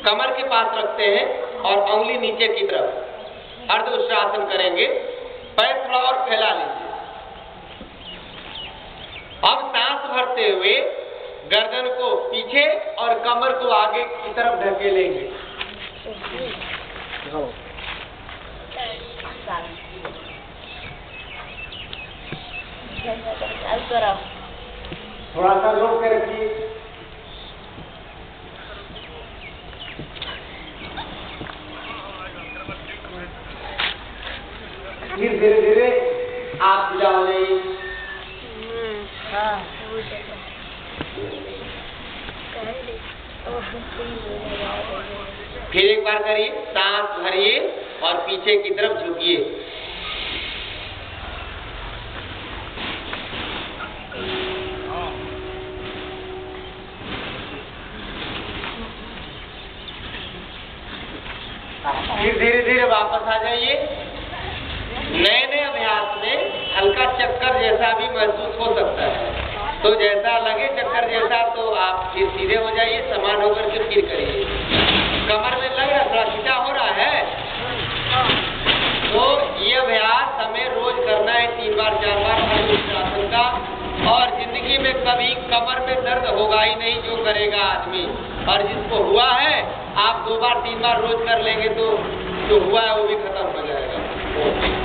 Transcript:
कमर के पास रखते हैं और उंगली नीचे की तरफ अर्ध उष्ट्रासन करेंगे। पैर थोड़ा और फैला लीजिए। अब सांस भरते हुए गर्दन को पीछे और कमर को आगे की तरफ ढकेलेंगे। थोड़ा सा रोक के रखिए। फिर धीरे धीरे आप जाओ नहीं। फिर एक बार करिए, सांस भरिए और पीछे की तरफ झुकिए। फिर धीरे धीरे वापस आ जाइए। नए नए अभ्यास में हल्का चक्कर जैसा भी महसूस हो सकता है, तो जैसा लगे चक्कर जैसा तो आप फिर सीधे हो जाइए, समान होकर के फिर करिए। कमर में लग रहा थोड़ा खिंचा हो रहा है, तो ये अभ्यास हमें रोज करना है 3 बार 4 बार अर्ध उष्ट्रासन का। और जिंदगी में कभी कमर में दर्द होगा ही नहीं जो करेगा आदमी, और जिसको हुआ है आप 2 बार 3 बार रोज कर लेंगे तो जो हुआ है वो भी खत्म हो जाएगा।